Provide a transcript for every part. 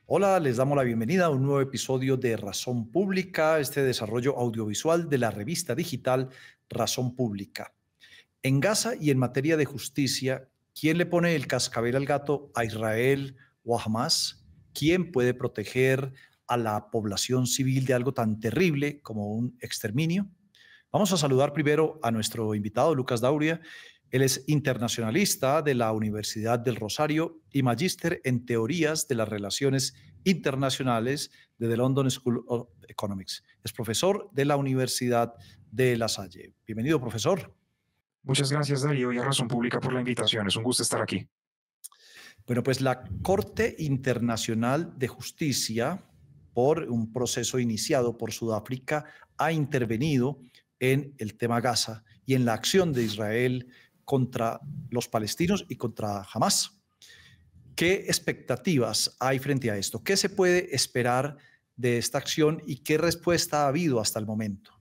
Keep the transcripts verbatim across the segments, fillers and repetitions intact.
Hola, les damos la bienvenida a un nuevo episodio de Razón Pública, este desarrollo audiovisual de la revista digital Razón Pública. En Gaza y en materia de justicia, ¿quién le pone el cascabel al gato a Israel o a Hamas? ¿Quién puede proteger a la población civil de algo tan terrible como un exterminio? Vamos a saludar primero a nuestro invitado, Lucas Dauria. Él es internacionalista de la Universidad del Rosario y magíster en teorías de las relaciones internacionales de The London School of Economics. Es profesor de la Universidad de La Salle. Bienvenido, profesor. Muchas gracias, Darío, y a Razón Pública por la invitación. Es un gusto estar aquí. Bueno, pues la Corte Internacional de Justicia, por un proceso iniciado por Sudáfrica, ha intervenido en el tema Gaza y en la acción de Israel contra los palestinos y contra Hamas. ¿Qué expectativas hay frente a esto? ¿Qué se puede esperar de esta acción y qué respuesta ha habido hasta el momento?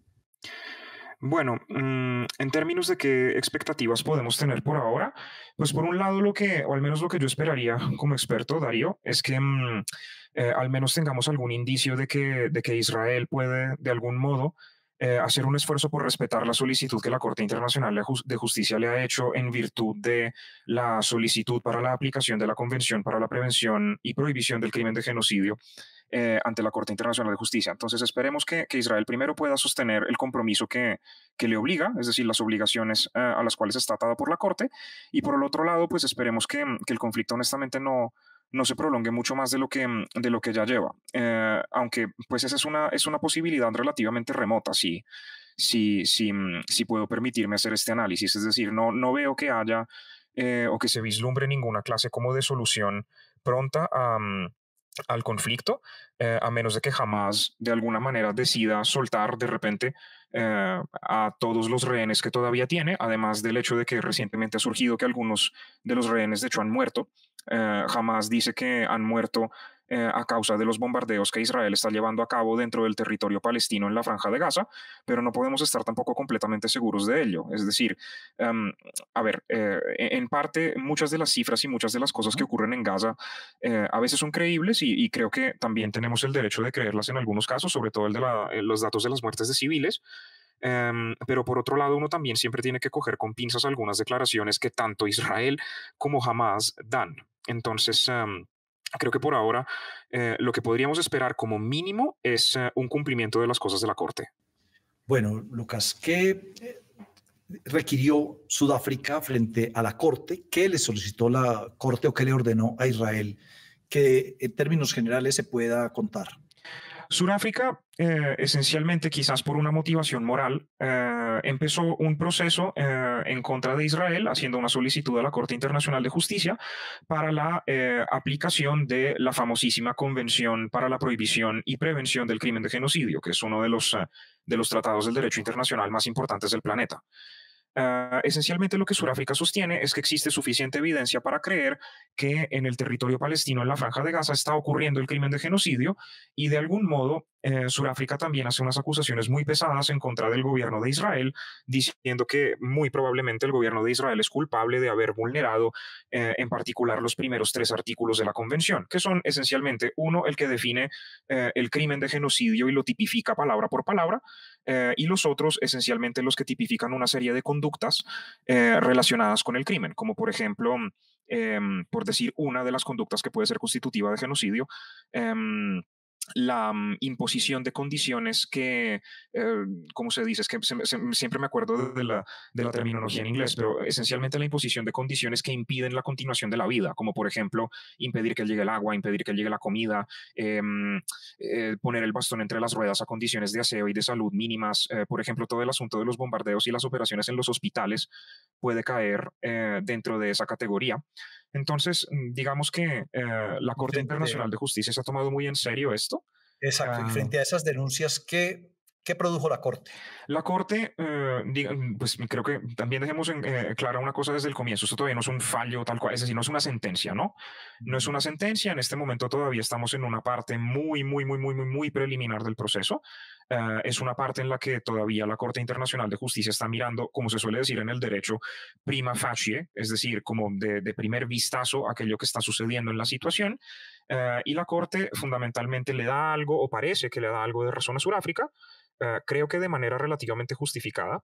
Bueno, mmm, en términos de qué expectativas podemos tener por ahora, pues por un lado lo que, o al menos lo que yo esperaría como experto, Darío, es que mmm, eh, al menos tengamos algún indicio de que, de que Israel puede de algún modo eh, hacer un esfuerzo por respetar la solicitud que la Corte Internacional de Jus- de Justicia le ha hecho en virtud de la solicitud para la aplicación de la Convención para la Prevención y Prohibición del Crimen de Genocidio eh, ante la Corte Internacional de Justicia. Entonces esperemos que, que Israel primero pueda sostener el compromiso que, que le obliga, es decir, las obligaciones eh, a las cuales está atada por la Corte, y por el otro lado, pues esperemos que, que el conflicto honestamente no, no se prolongue mucho más de lo que, de lo que ya lleva. Eh, aunque pues esa es una, es una posibilidad relativamente remota, si, si, si, si puedo permitirme hacer este análisis. Es decir, no, no veo que haya eh, o que se vislumbre ninguna clase como de solución pronta a, al conflicto, eh, a menos de que jamás de alguna manera decida soltar de repente eh, a todos los rehenes que todavía tiene, además del hecho de que recientemente ha surgido que algunos de los rehenes de hecho han muerto. Eh, jamás dice que han muerto eh, a causa de los bombardeos que Israel está llevando a cabo dentro del territorio palestino en la Franja de Gaza, pero no podemos estar tampoco completamente seguros de ello. Es decir, um, a ver, eh, en parte muchas de las cifras y muchas de las cosas que ocurren en Gaza eh, a veces son creíbles y, y, creo que también tenemos el derecho de creerlas en algunos casos, sobre todo el de la, eh, los datos de las muertes de civiles. Um, pero por otro lado, uno también siempre tiene que coger con pinzas algunas declaraciones que tanto Israel como Hamas dan. Entonces, um, creo que por ahora eh, lo que podríamos esperar como mínimo es uh, un cumplimiento de las cosas de la Corte. Bueno, Lucas, ¿qué requirió Sudáfrica frente a la Corte? ¿Qué le solicitó la Corte o qué le ordenó a Israel que en términos generales se pueda contar? Sudáfrica, eh, esencialmente quizás por una motivación moral, eh, empezó un proceso eh, en contra de Israel, haciendo una solicitud a la Corte Internacional de Justicia para la eh, aplicación de la famosísima Convención para la Prohibición y Prevención del Crimen de Genocidio, que es uno de los, uh, de los tratados del derecho internacional más importantes del planeta. Uh, esencialmente lo que Sudáfrica sostiene es que existe suficiente evidencia para creer que en el territorio palestino, en la Franja de Gaza, está ocurriendo el crimen de genocidio y de algún modo eh, Sudáfrica también hace unas acusaciones muy pesadas en contra del gobierno de Israel, diciendo que muy probablemente el gobierno de Israel es culpable de haber vulnerado eh, en particular los primeros tres artículos de la convención, que son esencialmente uno, el que define eh, el crimen de genocidio y lo tipifica palabra por palabra, eh, y los otros esencialmente los que tipifican una serie de conductas eh, relacionadas con el crimen, como por ejemplo, eh, por decir una de las conductas que puede ser constitutiva de genocidio, eh, la um, imposición de condiciones que, eh, ¿cómo se dice? Es que se, se, siempre me acuerdo de la, de la terminología en inglés, pero esencialmente la imposición de condiciones que impiden la continuación de la vida, como por ejemplo impedir que llegue el agua, impedir que llegue la comida, eh, eh, poner el bastón entre las ruedas a condiciones de aseo y de salud mínimas, eh, por ejemplo, todo el asunto de los bombardeos y las operaciones en los hospitales puede caer eh, dentro de esa categoría. Entonces, digamos que eh, la Corte Frente, Internacional de Justicia se ha tomado muy en serio esto. exacto, y Uh, frente a esas denuncias, ¿qué, qué produjo la Corte? La Corte, eh, diga, pues creo que también dejemos en, eh, clara una cosa desde el comienzo. Esto todavía no es un fallo tal cual, es decir, no es una sentencia, ¿no? No es una sentencia. En este momento todavía estamos en una parte muy, muy, muy, muy, muy, muy preliminar del proceso. Uh, es una parte en la que todavía la Corte Internacional de Justicia está mirando, como se suele decir en el derecho, prima facie, es decir, como de, de primer vistazo aquello que está sucediendo en la situación. Eh, y la Corte fundamentalmente le da algo, o parece que le da algo de razón a Sudáfrica, eh, creo que de manera relativamente justificada,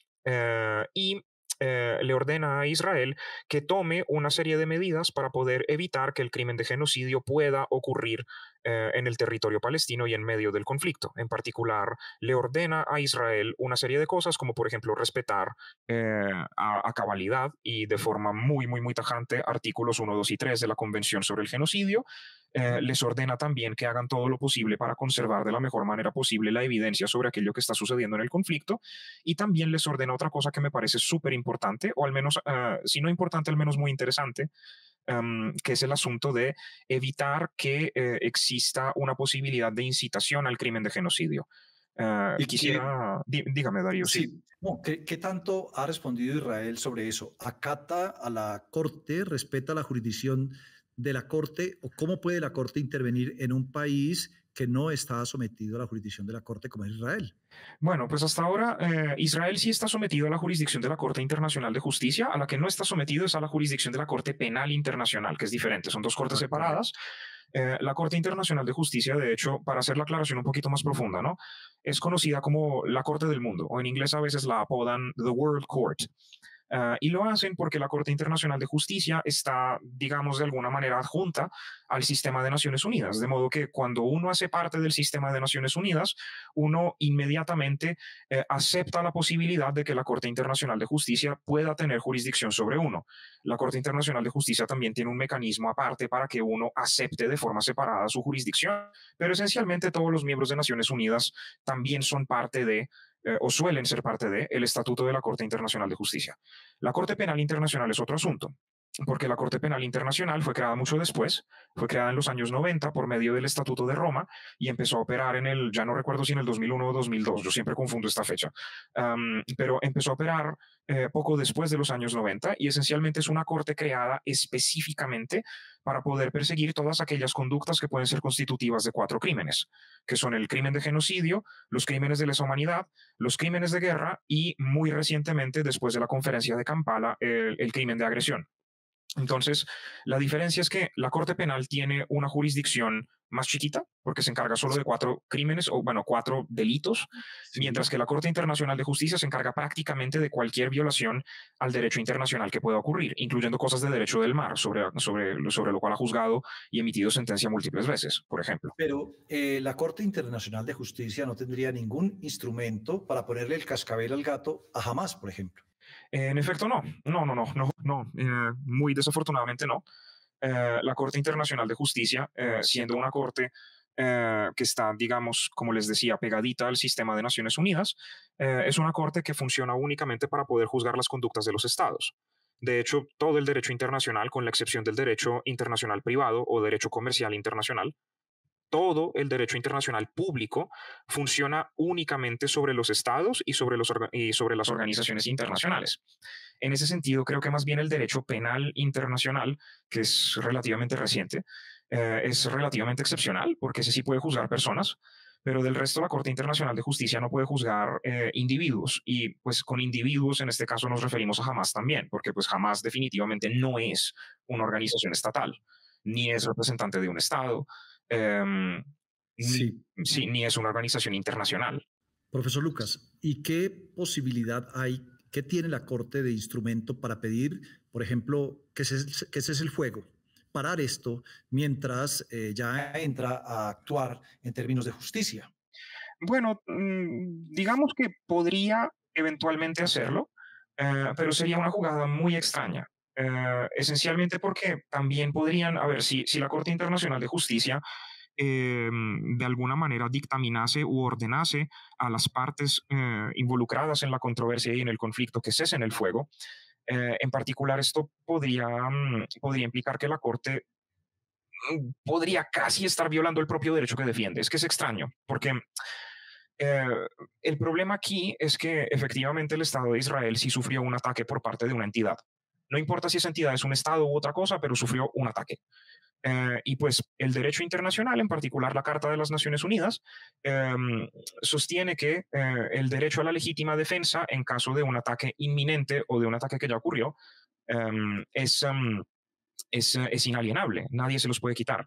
eh, y eh, le ordena a Israel que tome una serie de medidas para poder evitar que el crimen de genocidio pueda ocurrir eh, en el territorio palestino y en medio del conflicto. En particular, le ordena a Israel una serie de cosas como, por ejemplo, respetar eh, a, a cabalidad y de forma muy, muy, muy tajante artículos uno, dos y tres de la Convención sobre el Genocidio. Eh, les ordena también que hagan todo lo posible para conservar de la mejor manera posible la evidencia sobre aquello que está sucediendo en el conflicto, y también les ordena otra cosa que me parece súper importante, o al menos, uh, si no importante, al menos muy interesante, um, que es el asunto de evitar que eh, exista una posibilidad de incitación al crimen de genocidio. Uh, Y que, quisiera, dí, dígame, Darío, sí. sí, no, ¿qué, qué tanto ha respondido Israel sobre eso? ¿Acata a la Corte, respeta la jurisdicción de la Corte, o cómo puede la Corte intervenir en un país que no está sometido a la jurisdicción de la Corte como es Israel? Bueno, pues hasta ahora eh, Israel sí está sometido a la jurisdicción de la Corte Internacional de Justicia. A la que no está sometido es a la jurisdicción de la Corte Penal Internacional, que es diferente, son dos cortes separadas. Eh, la Corte Internacional de Justicia, de hecho, para hacer la aclaración un poquito más profunda, ¿no? Es conocida como la Corte del Mundo, o en inglés a veces la apodan The World Court. Uh, y lo hacen porque la Corte Internacional de Justicia está, digamos, de alguna manera adjunta al sistema de Naciones Unidas, de modo que cuando uno hace parte del sistema de Naciones Unidas, uno inmediatamente eh, acepta la posibilidad de que la Corte Internacional de Justicia pueda tener jurisdicción sobre uno. La Corte Internacional de Justicia también tiene un mecanismo aparte para que uno acepte de forma separada su jurisdicción, pero esencialmente todos los miembros de Naciones Unidas también son parte de Eh, o suelen ser parte de el Estatuto de la Corte Internacional de Justicia. La Corte Penal Internacional es otro asunto, porque la Corte Penal Internacional fue creada mucho después, fue creada en los años noventa por medio del Estatuto de Roma y empezó a operar en el, ya no recuerdo si en el dos mil uno o dos mil dos, yo siempre confundo esta fecha, um, pero empezó a operar eh, poco después de los años noventa, y esencialmente es una corte creada específicamente para poder perseguir todas aquellas conductas que pueden ser constitutivas de cuatro crímenes, que son el crimen de genocidio, los crímenes de lesa humanidad, los crímenes de guerra y, muy recientemente, después de la conferencia de Kampala, el, el crimen de agresión. Entonces, la diferencia es que la Corte Penal tiene una jurisdicción más chiquita, porque se encarga solo de cuatro crímenes, o bueno, cuatro delitos, sí, mientras que la Corte Internacional de Justicia se encarga prácticamente de cualquier violación al derecho internacional que pueda ocurrir, incluyendo cosas de derecho del mar, sobre, sobre, sobre lo cual ha juzgado y emitido sentencia múltiples veces, por ejemplo. Pero eh, la Corte Internacional de Justicia no tendría ningún instrumento para ponerle el cascabel al gato a Hamás, por ejemplo. En efecto, no, no, no, no, no, no, eh, muy desafortunadamente no. Eh, la Corte Internacional de Justicia, eh, siendo una corte eh, que está, digamos, como les decía, pegadita al sistema de Naciones Unidas, eh, es una corte que funciona únicamente para poder juzgar las conductas de los estados. De hecho, todo el derecho internacional, con la excepción del derecho internacional privado o derecho comercial internacional, todo el derecho internacional público funciona únicamente sobre los estados y sobre, los y sobre las organizaciones internacionales. En ese sentido, creo que más bien el derecho penal internacional, que es relativamente reciente, eh, es relativamente excepcional, porque ese sí puede juzgar personas, pero del resto la Corte Internacional de Justicia no puede juzgar eh, individuos, y pues con individuos en este caso nos referimos a Hamás también, porque pues Hamás definitivamente no es una organización estatal, ni es representante de un estado, Um, Sí. ni, sí, ni es una organización internacional. Profesor Lucas, ¿y qué posibilidad hay, qué tiene la Corte de instrumento para pedir, por ejemplo, que cese, que cese el fuego, parar esto mientras eh, ya entra a actuar en términos de justicia? Bueno, mmm, digamos que podría eventualmente hacerlo, eh, pero sería una jugada muy extraña. Uh, esencialmente porque también podrían, a ver, si, si la Corte Internacional de Justicia eh, de alguna manera dictaminase u ordenase a las partes eh, involucradas en la controversia y en el conflicto que cesen el fuego, eh, en particular esto podría, um, podría implicar que la Corte um, podría casi estar violando el propio derecho que defiende. Es que es extraño, porque Eh, el problema aquí es que efectivamente el Estado de Israel sí sufrió un ataque por parte de una entidad. No importa si esa entidad es un Estado u otra cosa, pero sufrió un ataque. Eh, y pues el derecho internacional, en particular la Carta de las Naciones Unidas, eh, sostiene que eh, el derecho a la legítima defensa en caso de un ataque inminente o de un ataque que ya ocurrió eh, es, um, es, es inalienable. Nadie se los puede quitar.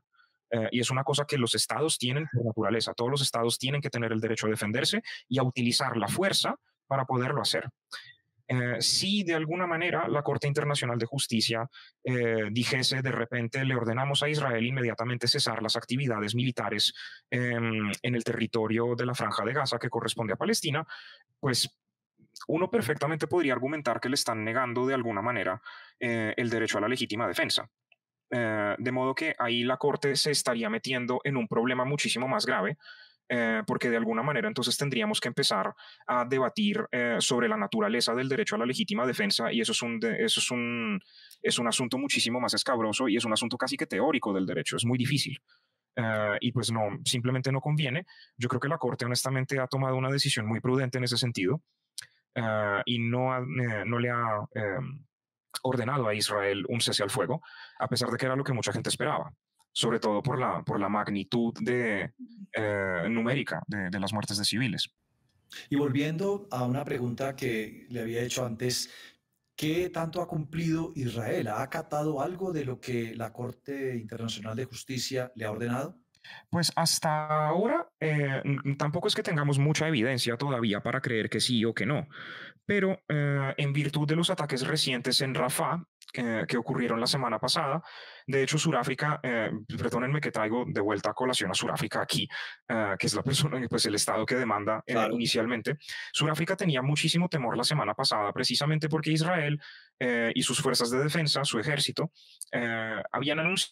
Eh, y es una cosa que los estados tienen por naturaleza. Todos los estados tienen que tener el derecho a defenderse y a utilizar la fuerza para poderlo hacer. Eh, si de alguna manera la Corte Internacional de Justicia eh, dijese de repente le ordenamos a Israel inmediatamente cesar las actividades militares eh, en el territorio de la Franja de Gaza que corresponde a Palestina, pues uno perfectamente podría argumentar que le están negando de alguna manera eh, el derecho a la legítima defensa. Eh, de modo que ahí la Corte se estaría metiendo en un problema muchísimo más grave, eh, porque de alguna manera entonces tendríamos que empezar a debatir eh, sobre la naturaleza del derecho a la legítima defensa y eso es un, de, eso es un, es un asunto muchísimo más escabroso y es un asunto casi que teórico del derecho, es muy difícil. Uh, y pues no, simplemente no conviene. Yo creo que la Corte honestamente ha tomado una decisión muy prudente en ese sentido uh, y no, ha, eh, no le ha eh, ordenado a Israel un cese al fuego, a pesar de que era lo que mucha gente esperaba, sobre todo por la, por la magnitud de, eh, numérica de, de las muertes de civiles. Y volviendo a una pregunta que le había hecho antes, ¿qué tanto ha cumplido Israel? ¿Ha acatado algo de lo que la Corte Internacional de Justicia le ha ordenado? Pues hasta ahora eh, tampoco es que tengamos mucha evidencia todavía para creer que sí o que no, pero eh, en virtud de los ataques recientes en Rafah, eh, que ocurrieron la semana pasada, de hecho Sudáfrica, eh, perdónenme que traigo de vuelta a colación a Sudáfrica aquí, eh, que es la persona, pues el estado que demanda eh, Claro. inicialmente, Sudáfrica tenía muchísimo temor la semana pasada, precisamente porque Israel eh, y sus fuerzas de defensa, su ejército, eh, habían anunciado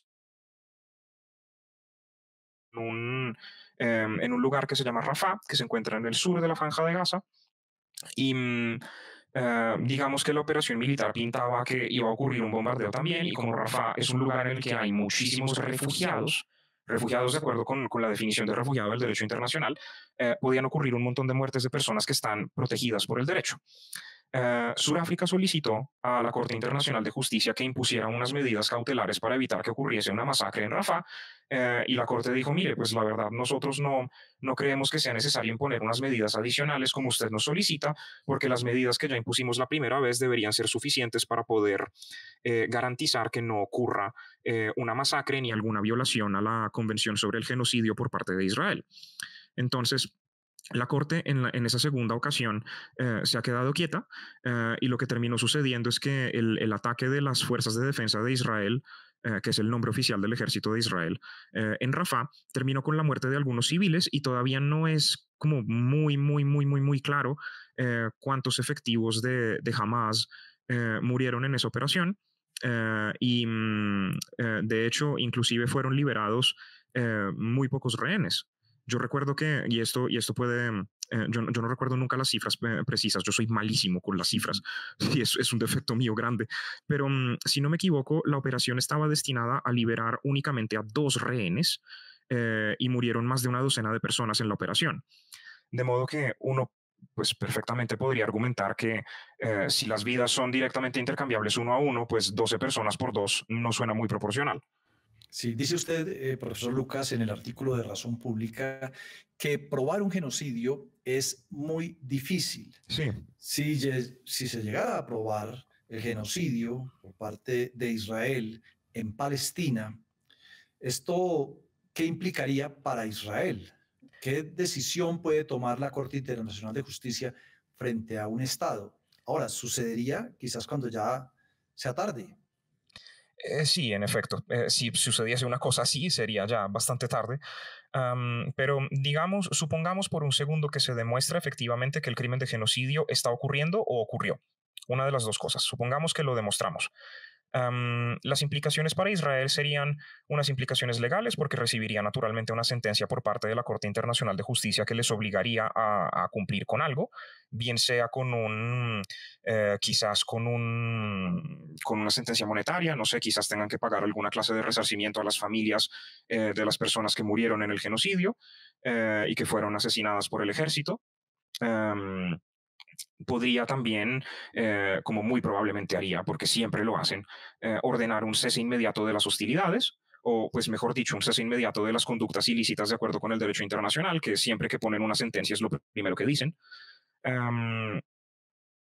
un, eh, en un lugar que se llama Rafah, que se encuentra en el sur de la Franja de Gaza, y mm, eh, digamos que la operación militar pintaba que iba a ocurrir un bombardeo también, y como Rafah es un lugar en el que hay muchísimos refugiados, refugiados de acuerdo con, con la definición de refugiado del derecho internacional, eh, podían ocurrir un montón de muertes de personas que están protegidas por el derecho. Uh, Sudáfrica solicitó a la Corte Internacional de Justicia que impusiera unas medidas cautelares para evitar que ocurriese una masacre en Rafah, uh, y la Corte dijo, mire, pues la verdad nosotros no, no creemos que sea necesario imponer unas medidas adicionales como usted nos solicita, porque las medidas que ya impusimos la primera vez deberían ser suficientes para poder eh, garantizar que no ocurra eh, una masacre ni alguna violación a la Convención sobre el Genocidio por parte de Israel. Entonces, la Corte en, la, en esa segunda ocasión eh, se ha quedado quieta eh, y lo que terminó sucediendo es que el, el ataque de las fuerzas de defensa de Israel, eh, que es el nombre oficial del ejército de Israel, eh, en Rafah, terminó con la muerte de algunos civiles y todavía no es como muy, muy, muy, muy, muy claro eh, cuántos efectivos de, de Hamas eh, murieron en esa operación. Eh, y mm, eh, de hecho, inclusive fueron liberados eh, muy pocos rehenes. Yo recuerdo que, y esto, y esto puede, eh, yo, yo no recuerdo nunca las cifras eh, precisas, yo soy malísimo con las cifras y es, es un defecto mío grande, pero um, si no me equivoco, la operación estaba destinada a liberar únicamente a dos rehenes eh, y murieron más de una docena de personas en la operación. De modo que uno pues perfectamente podría argumentar que eh, si las vidas son directamente intercambiables uno a uno, pues doce personas por dos no suena muy proporcional. Sí, dice usted, eh, profesor Lucas, en el artículo de Razón Pública, que probar un genocidio es muy difícil. Sí. Si, si se llegara a probar el genocidio por parte de Israel en Palestina, ¿esto qué implicaría para Israel? ¿Qué decisión puede tomar la Corte Internacional de Justicia frente a un Estado? Ahora, sucedería quizás cuando ya sea tarde. Eh, sí, en efecto. Eh, si sucediese una cosa así, sería ya bastante tarde. Um, pero digamos, supongamos por un segundo que se demuestra efectivamente que el crimen de genocidio está ocurriendo o ocurrió. Una de las dos cosas. Supongamos que lo demostramos. Um, las implicaciones para Israel serían unas implicaciones legales porque recibiría naturalmente una sentencia por parte de la Corte Internacional de Justicia que les obligaría a, a cumplir con algo, bien sea con un, eh, quizás con un, con una sentencia monetaria, no sé, quizás tengan que pagar alguna clase de resarcimiento a las familias eh, de las personas que murieron en el genocidio eh, y que fueron asesinadas por el ejército. Um, podría también, eh, como muy probablemente haría, porque siempre lo hacen, eh, ordenar un cese inmediato de las hostilidades, o pues mejor dicho, un cese inmediato de las conductas ilícitas de acuerdo con el derecho internacional, que siempre que ponen una sentencia es lo primero que dicen. Um,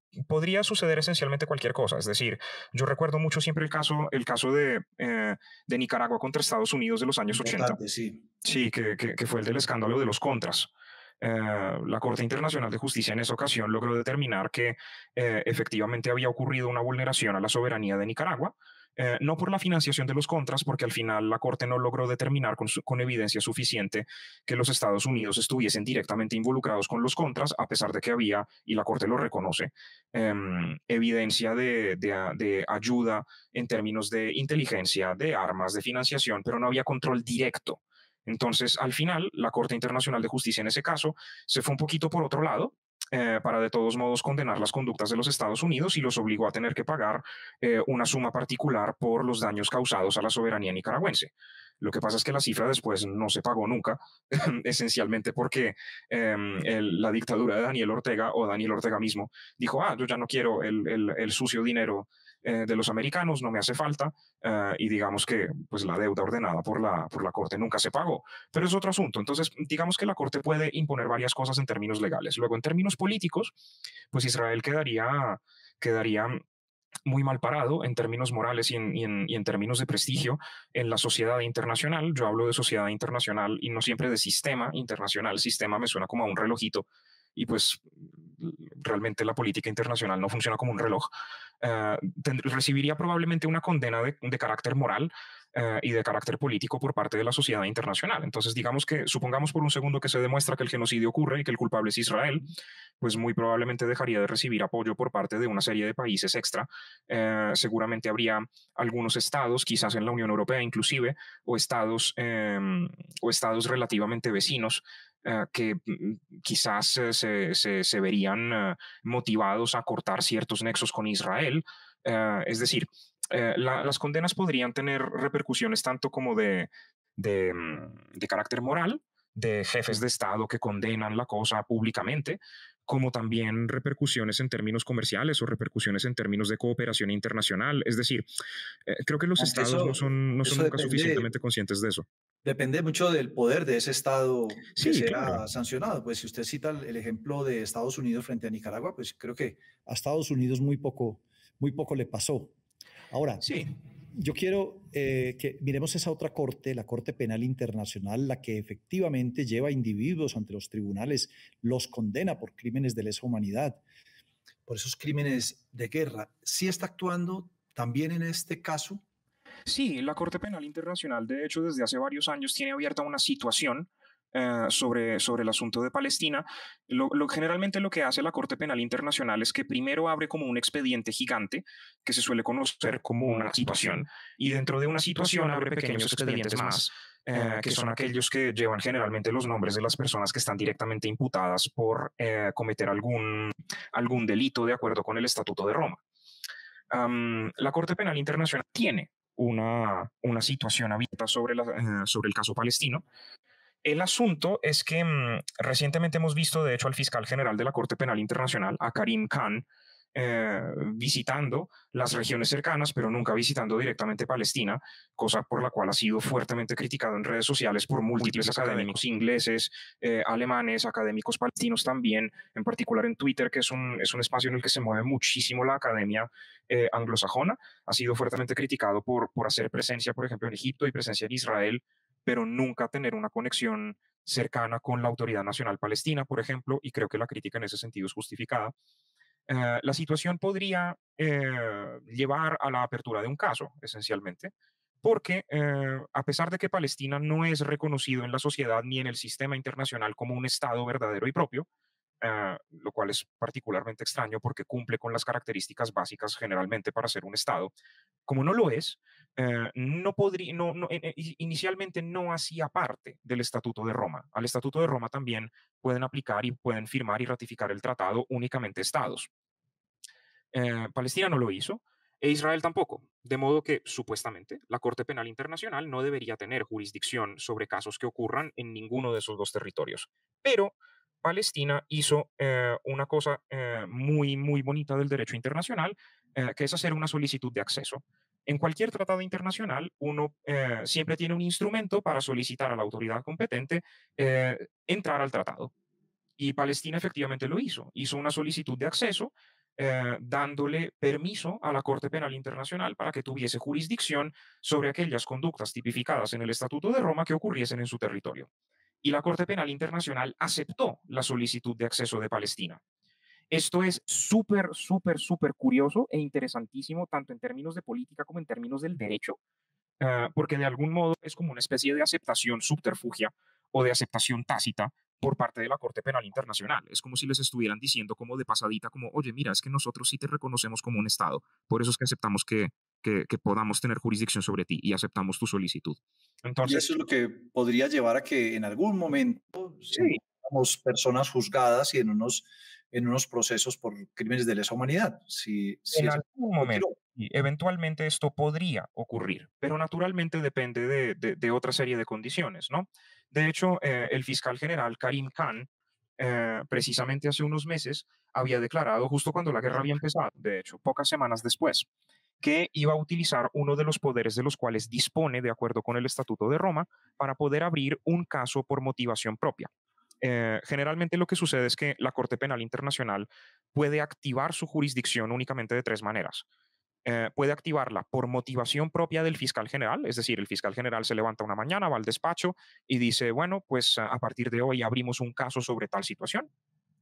podría suceder esencialmente cualquier cosa. Es decir, yo recuerdo mucho siempre el caso, el caso de, eh, de Nicaragua contra Estados Unidos de los años ochenta. Importante, sí. Sí, que, que, que fue el del escándalo de los contras. Eh, la Corte Internacional de Justicia en esa ocasión logró determinar que eh, efectivamente había ocurrido una vulneración a la soberanía de Nicaragua, eh, no por la financiación de los contras, porque al final la Corte no logró determinar con, su, con evidencia suficiente que los Estados Unidos estuviesen directamente involucrados con los contras, a pesar de que había, y la Corte lo reconoce, eh, evidencia de, de, de ayuda en términos de inteligencia, de armas, de financiación, pero no había control directo. Entonces, al final, la Corte Internacional de Justicia en ese caso se fue un poquito por otro lado, eh, para de todos modos condenar las conductas de los Estados Unidos y los obligó a tener que pagar eh, una suma particular por los daños causados a la soberanía nicaragüense. Lo que pasa es que la cifra después no se pagó nunca, esencialmente porque eh, el, la dictadura de Daniel Ortega, o Daniel Ortega mismo, dijo, ah, yo ya no quiero el, el, el sucio dinero eh, de los americanos, no me hace falta, uh, y digamos que pues, la deuda ordenada por la, por la Corte nunca se pagó. Pero es otro asunto. Entonces, digamos que la Corte puede imponer varias cosas en términos legales. Luego, en términos políticos, pues Israel quedaría, quedaría muy mal parado en términos morales y en, y, en, y en términos de prestigio en la sociedad internacional. Yo hablo de sociedad internacional y no siempre de sistema internacional. Sistema me suena como a un relojito y pues realmente la política internacional no funciona como un reloj. Uh, recibiría probablemente una condena de, de carácter moral uh, y de carácter político por parte de la sociedad internacional. Entonces, digamos que, supongamos por un segundo que se demuestra que el genocidio ocurre y que el culpable es Israel, pues muy probablemente dejaría de recibir apoyo por parte de una serie de países extra. Uh, seguramente habría algunos estados, quizás en la Unión Europea inclusive, o estados, um, o estados relativamente vecinos, Uh, que mm, quizás uh, se, se, se, verían uh, motivados a cortar ciertos nexos con Israel. Uh, es decir, uh, la, las condenas podrían tener repercusiones tanto como de, de, de carácter moral, de jefes de Estado que condenan la cosa públicamente, como también repercusiones en términos comerciales o repercusiones en términos de cooperación internacional. Es decir, eh, creo que los Aunque estados eso, no son, no son eso nunca depende, suficientemente conscientes de eso. depende mucho del poder de ese Estado que Sí, claro. sea sancionado. Pues si usted cita el, el ejemplo de Estados Unidos frente a Nicaragua, pues creo que a Estados Unidos muy poco, muy poco le pasó. Ahora, Sí. yo quiero eh, que miremos esa otra corte, la Corte Penal Internacional, la que efectivamente lleva individuos ante los tribunales, los condena por crímenes de lesa humanidad, por esos crímenes de guerra. ¿Sí está actuando también en este caso? Sí, la Corte Penal Internacional, de hecho, desde hace varios años tiene abierta una situación eh, sobre, sobre el asunto de Palestina. Lo, lo, generalmente lo que hace la Corte Penal Internacional es que primero abre como un expediente gigante que se suele conocer como una situación, y dentro de una situación abre pequeños expedientes más, eh, que son aquellos que llevan generalmente los nombres de las personas que están directamente imputadas por eh, cometer algún, algún delito de acuerdo con el Estatuto de Roma. Um, la Corte Penal Internacional tiene una, una situación abierta sobre, la, eh, sobre el caso palestino. El asunto es que mmm, recientemente hemos visto, de hecho, al fiscal general de la Corte Penal Internacional, a Karim Khan, eh, visitando las regiones cercanas, pero nunca visitando directamente Palestina, cosa por la cual ha sido fuertemente criticado en redes sociales por múltiples académicos ingleses, eh, alemanes, académicos palestinos también, en particular en Twitter, que es un, es un espacio en el que se mueve muchísimo la academia eh, anglosajona. Ha sido fuertemente criticado por, por hacer presencia, por ejemplo, en Egipto y presencia en Israel, pero nunca tener una conexión cercana con la Autoridad Nacional Palestina, por ejemplo, y creo que la crítica en ese sentido es justificada. Uh, la situación podría eh, llevar a la apertura de un caso, esencialmente, porque eh, a pesar de que Palestina no es reconocido en la sociedad ni en el sistema internacional como un Estado verdadero y propio, Uh, lo cual es particularmente extraño porque cumple con las características básicas generalmente para ser un Estado. Como no lo es, uh, no podría, no, no, eh, inicialmente no hacía parte del Estatuto de Roma. Al Estatuto de Roma también pueden aplicar y pueden firmar y ratificar el tratado únicamente Estados. Uh, Palestina no lo hizo, e Israel tampoco, de modo que supuestamente la Corte Penal Internacional no debería tener jurisdicción sobre casos que ocurran en ninguno de esos dos territorios. Pero Palestina hizo eh, una cosa eh, muy, muy bonita del derecho internacional, eh, que es hacer una solicitud de acceso. En cualquier tratado internacional, uno eh, siempre tiene un instrumento para solicitar a la autoridad competente eh, entrar al tratado. Y Palestina efectivamente lo hizo. Hizo una solicitud de acceso eh, dándole permiso a la Corte Penal Internacional para que tuviese jurisdicción sobre aquellas conductas tipificadas en el Estatuto de Roma que ocurriesen en su territorio. Y la Corte Penal Internacional aceptó la solicitud de acceso de Palestina. Esto es súper, súper, súper curioso e interesantísimo, tanto en términos de política como en términos del derecho, uh, porque de algún modo es como una especie de aceptación subterfugia o de aceptación tácita por parte de la Corte Penal Internacional. Es como si les estuvieran diciendo como de pasadita, como, oye, mira, es que nosotros sí te reconocemos como un Estado, por eso es que aceptamos que, que, que podamos tener jurisdicción sobre ti y aceptamos tu solicitud. Y Entonces, eso es lo que podría llevar a que en algún momento sí, seamos personas juzgadas y en unos, en unos procesos por crímenes de lesa humanidad, si, si en ese algún momento, continúa. y eventualmente esto podría ocurrir, pero naturalmente depende de, de- de otra serie de condiciones, ¿no? De hecho, eh, el fiscal general Karim Khan, eh, precisamente hace unos meses, había declarado, justo cuando la guerra había empezado, de hecho, pocas semanas después, que iba a utilizar uno de los poderes de los cuales dispone, de acuerdo con el Estatuto de Roma, para poder abrir un caso por motivación propia. Eh, generalmente lo que sucede es que la Corte Penal Internacional puede activar su jurisdicción únicamente de tres maneras. Eh, puede activarla por motivación propia del fiscal general, es decir, el fiscal general se levanta una mañana, va al despacho y dice, bueno, pues a partir de hoy abrimos un caso sobre tal situación.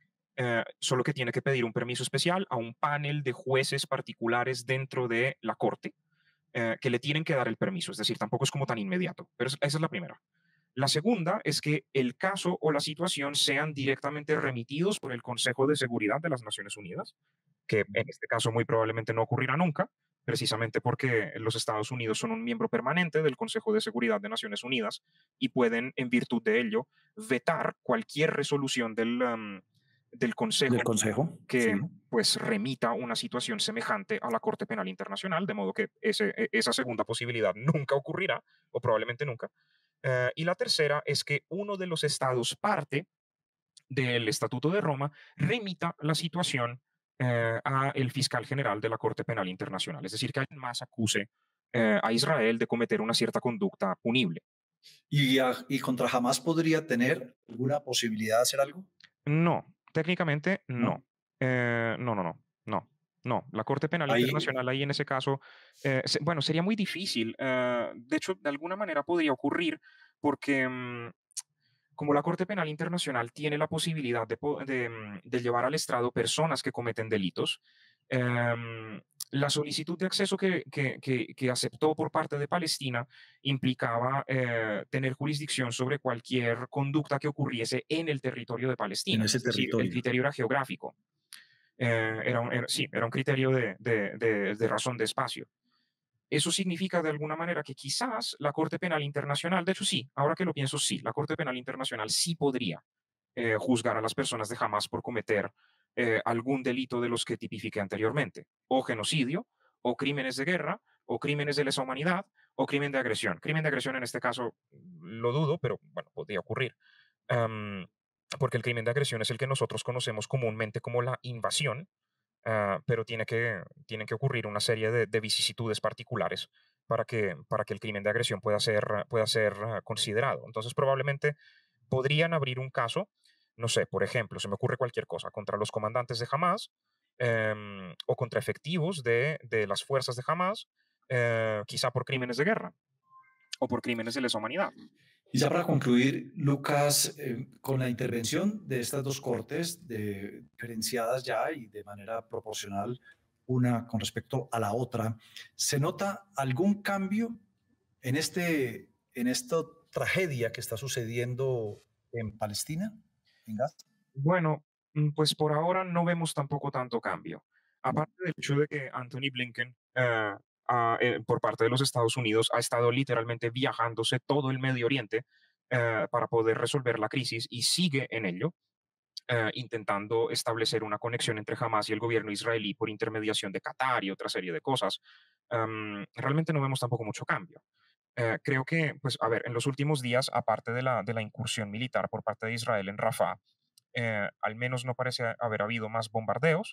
Eh, solo que tiene que pedir un permiso especial a un panel de jueces particulares dentro de la corte eh, que le tienen que dar el permiso, es decir, tampoco es como tan inmediato, pero esa es la primera. La segunda es que el caso o la situación sean directamente remitidos por el Consejo de Seguridad de las Naciones Unidas, que en este caso muy probablemente no ocurrirá nunca, precisamente porque los Estados Unidos son un miembro permanente del Consejo de Seguridad de Naciones Unidas y pueden, en virtud de ello, vetar cualquier resolución del, um, del Del Consejo Consejo, que sí. pues remita una situación semejante a la Corte Penal Internacional, de modo que ese, e, esa segunda posibilidad nunca ocurrirá, o probablemente nunca. Uh, y la tercera es que uno de los estados parte del Estatuto de Roma remita la situación eh, a el fiscal general de la Corte Penal Internacional, es decir, que alguien más acuse eh, a Israel de cometer una cierta conducta punible. ¿Y, a- y contra Hamas podría tener alguna posibilidad de hacer algo? No, técnicamente no. ¿No? Eh, no, no, no, no. No, la Corte Penal Ahí, Internacional ahí en ese caso, eh, se- bueno, sería muy difícil. Eh, de hecho, de alguna manera podría ocurrir porque mm, como la Corte Penal Internacional tiene la posibilidad de, po- de, mm, de llevar al estrado personas que cometen delitos, em, la solicitud de acceso que, que- que- que aceptó por parte de Palestina implicaba eh, tener jurisdicción sobre cualquier conducta que ocurriese en el territorio de en Palestina. ese Es decir, el territorio. criterio era geográfico. Eh, era un- era- sí, era un criterio de, de de- de razón de espacio. Eso significa de alguna manera que quizás la Corte Penal Internacional, de hecho sí, ahora que lo pienso, sí, la Corte Penal Internacional sí podría eh, juzgar a las personas de Hamas por cometer eh, algún delito de los que tipifiqué anteriormente, o genocidio, o crímenes de guerra, o crímenes de lesa humanidad, o crimen de agresión. Crimen de agresión en este caso lo dudo, pero bueno, podría ocurrir. Am, porque el crimen de agresión es el que nosotros conocemos comúnmente como la invasión, ah, pero tiene que, tienen que ocurrir una serie de, de vicisitudes particulares para que, para que el crimen de agresión pueda ser, ah, pueda ser ah, considerado. Entonces, probablemente podrían abrir un caso, no sé, por ejemplo, se me ocurre cualquier cosa, contra los comandantes de Hamas em, o contra efectivos de, de las fuerzas de Hamas, eh, quizá por crímenes de guerra o por crímenes de lesa humanidad. Y ya para concluir, Lucas, eh, con la intervención de estas dos cortes, de, diferenciadas ya y de manera proporcional una con respecto a la otra, ¿se nota algún cambio en, este, en esta tragedia que está sucediendo en Palestina, en Gaza? Bueno, mm, pues por ahora no vemos tampoco tanto cambio. Aparte del hecho de que Anthony Blinken, eh, ah, eh, por parte de los Estados Unidos, ha estado literalmente viajándose todo el Medio Oriente eh, para poder resolver la crisis y sigue en ello, eh, intentando establecer una conexión entre Hamas y el gobierno israelí por intermediación de Qatar y otra serie de cosas. Em, realmente no vemos tampoco mucho cambio. Eh, creo que, pues, a ver, en los últimos días, aparte de la, de la incursión militar por parte de Israel en Rafah, eh, al menos no parece haber habido más bombardeos.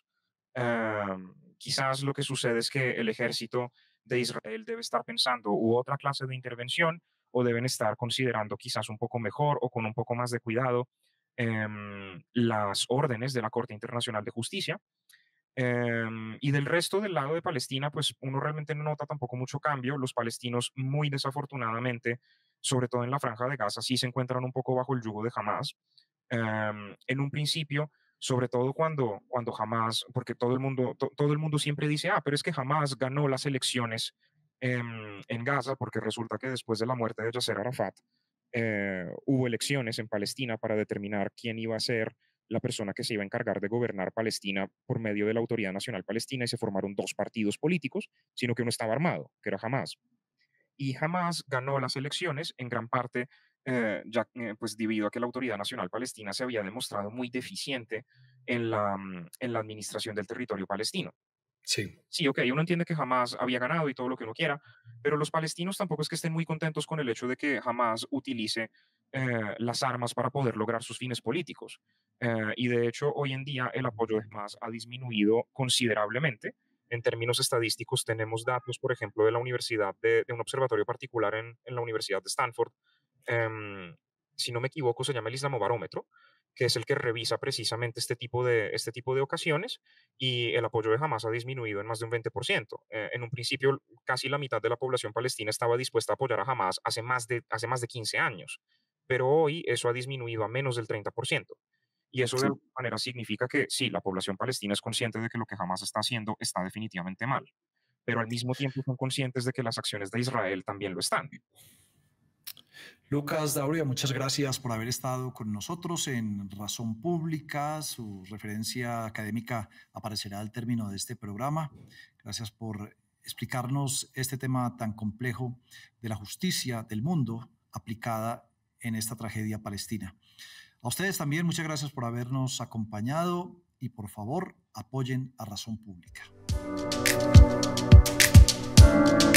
Eh, quizás lo que sucede es que el ejército de Israel debe estar pensando u otra clase de intervención o deben estar considerando quizás un poco mejor o con un poco más de cuidado em, las órdenes de la Corte Internacional de Justicia. Em, y del resto del lado de Palestina, pues uno realmente no nota tampoco mucho cambio. Los palestinos, muy desafortunadamente, sobre todo en la franja de Gaza, sí se encuentran un poco bajo el yugo de Hamas. Em, en un principio, sobre todo cuando, cuando Hamas, porque todo el mundo, to- todo el mundo siempre dice, ah, pero es que Hamas ganó las elecciones em, en Gaza, porque resulta que después de la muerte de Yasser Arafat, eh, hubo elecciones en Palestina para determinar quién iba a ser la persona que se iba a encargar de gobernar Palestina por medio de la Autoridad Nacional Palestina, y se formaron dos partidos políticos, sino que uno estaba armado, que era Hamas. Y Hamas ganó las elecciones en gran parte, eh, ya, eh, pues debido a que la Autoridad Nacional Palestina se había demostrado muy deficiente en la, mm, en la administración del territorio palestino. Sí, Sí, ok, uno entiende que jamás había ganado y todo lo que uno quiera, pero los palestinos tampoco es que estén muy contentos con el hecho de que jamás utilice eh, las armas para poder lograr sus fines políticos. Eh, y de hecho, hoy en día el apoyo de Hamas ha disminuido considerablemente. En términos estadísticos, tenemos datos, por ejemplo, de la universidad, de, de un observatorio particular en, en la Universidad de Stanford. em, si no me equivoco, se llama el Islamobarómetro, que es el que revisa precisamente este tipo de, este tipo de ocasiones, y el apoyo de Hamas ha disminuido en más de un veinte por ciento. Eh, en un principio, casi la mitad de la población palestina estaba dispuesta a apoyar a Hamas hace más de, hace más de quince años, pero hoy eso ha disminuido a menos del treinta por ciento. Y eso de sí. alguna manera significa que sí, la población palestina es consciente de que lo que Hamas está haciendo está definitivamente mal, pero al mismo tiempo son conscientes de que las acciones de Israel también lo están. Lucas Dauria, muchas gracias por haber estado con nosotros en Razón Pública. Su referencia académica aparecerá al término de este programa. Gracias por explicarnos este tema tan complejo de la justicia del mundo aplicada en esta tragedia palestina. A ustedes también, muchas gracias por habernos acompañado y por favor apoyen a Razón Pública.